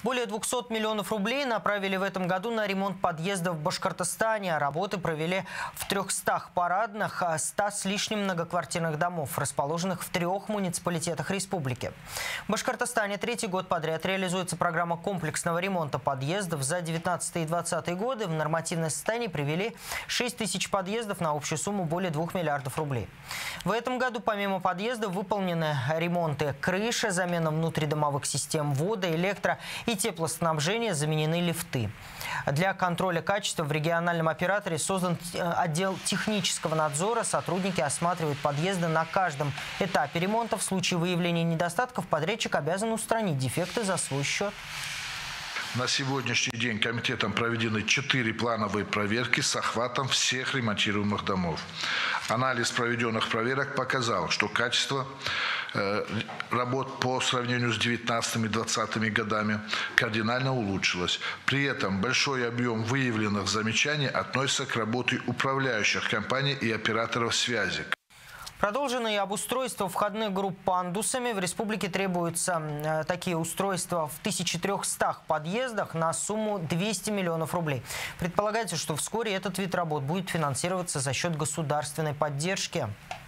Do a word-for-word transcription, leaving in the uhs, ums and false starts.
Более двухсот миллионов рублей направили в этом году на ремонт подъездов в Башкортостане. Работы провели в трехстах парадных, ста с лишним многоквартирных домов, расположенных в трех муниципалитетах республики. В Башкортостане третий год подряд реализуется программа комплексного ремонта подъездов. За девятнадцатый и двадцатый годы в нормативное состояние привели шесть тысяч подъездов на общую сумму более двух миллиардов рублей. В этом году помимо подъездов выполнены ремонты крыши, замена внутридомовых систем вода, электро и теплоснабжения, заменены лифты. Для контроля качества в региональном операторе создан отдел технического надзора. Сотрудники осматривают подъезды на каждом этапе ремонта. В случае выявления недостатков подрядчик обязан устранить дефекты за свой счет. На сегодняшний день комитетом проведены четыре плановые проверки с охватом всех ремонтируемых домов. Анализ проведенных проверок показал, что качество э, работ по сравнению с девятнадцатым и двадцатыми годами кардинально улучшилось. При этом большой объем выявленных замечаний относится к работе управляющих компаний и операторов связи. Продолжено и обустройство входных групп пандусами. В республике требуются э, такие устройства в тысяче трёхстах подъездах на сумму двести миллионов рублей. Предполагается, что вскоре этот вид работ будет финансироваться за счет государственной поддержки.